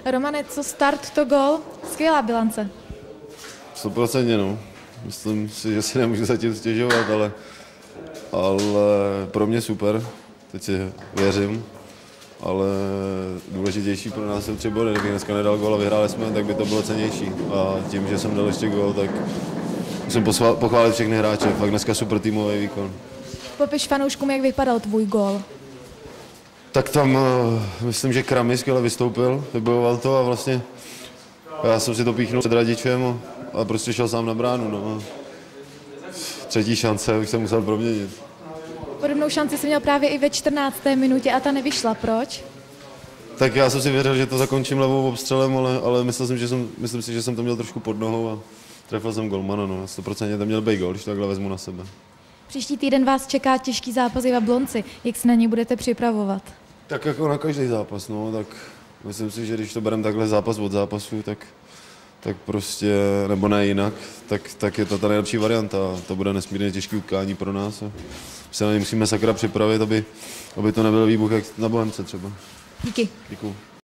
Romane, co start, to gól, skvělá bilance. 100%, no. Myslím si, že si nemůžu zatím stěžovat, ale pro mě super, teď si věřím, ale důležitější pro nás jsou 3 body. Kdybych dneska nedal gól a vyhráli jsme, tak by to bylo cennější. A tím, že jsem dal ještě gól, tak musím pochválit všechny hráče. Fakt dneska super týmový výkon. Popiš fanouškům, jak vypadal tvůj gól. Tak tam, myslím, že Kramy skvěle vystoupil, vybojoval to a vlastně já jsem si to píchnul před Radičem a prostě šel sám na bránu. No. Třetí šance už jsem musel proměnit. Podobnou šanci jsi měl právě i ve 14. minutě a ta nevyšla. Proč? Tak já jsem si věřil, že to zakončím levou obstřelem, ale myslím si, že jsem to měl trošku pod nohou a trefil jsem golmana. No. 100% to měl být gól, když to takhle vezmu na sebe. Příští týden vás čeká těžký zápas i v Jablonci. Jak se na něj budete připravovat? Tak jako na každý zápas, no, tak myslím si, že když to bereme takhle zápas od zápasu, tak prostě, nebo ne jinak, tak je to ta nejlepší varianta. To bude nesmírně těžké utkání pro nás. Se na něj musíme sakra připravit, aby to nebyl výbuch jak na Bohemce třeba. Díky. Děkuju.